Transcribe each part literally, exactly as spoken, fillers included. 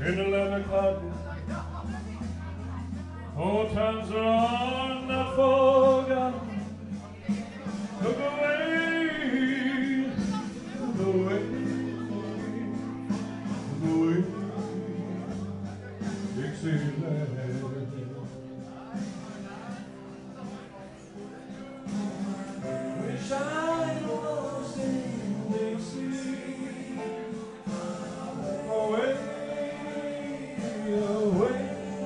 in the leather cotton. Old times are not forgotten. Look away, look away, look away, Dixieland. Wish I was in Dixie, away, away.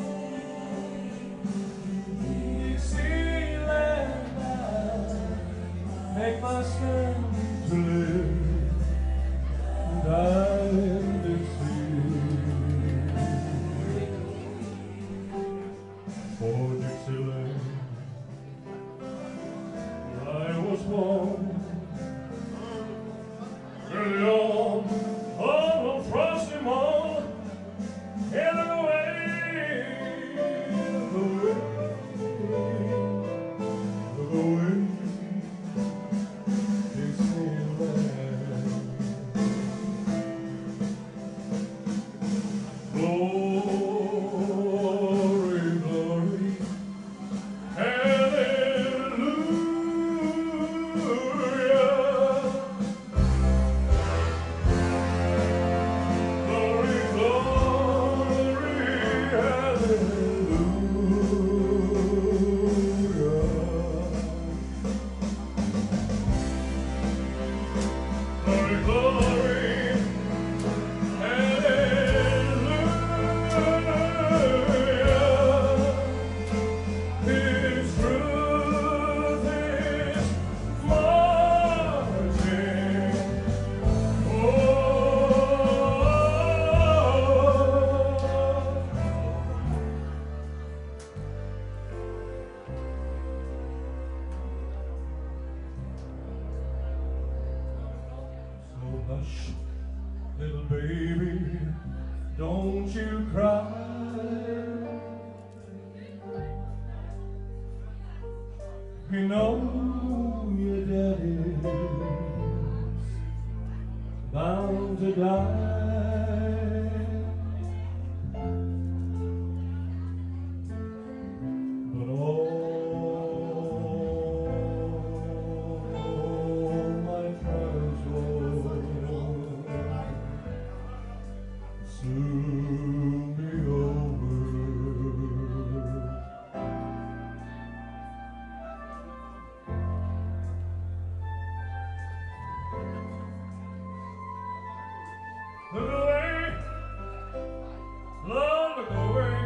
Make my strength to live and die in Dixie. For Dixieland, where I was born, early on, on one frosty morn, and look away, look away, look away. Hush, little baby, don't you cry. You know your daddy's bound to die. But all my trials will soon be over. Look away, Lord, look away.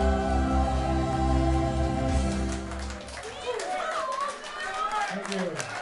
Thank you.